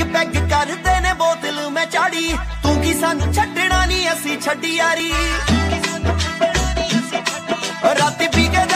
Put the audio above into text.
peg करदे ने बोतल मैं चाड़ी तू की सानू छड्डना नहीं असी छड्डी यारी राती पी के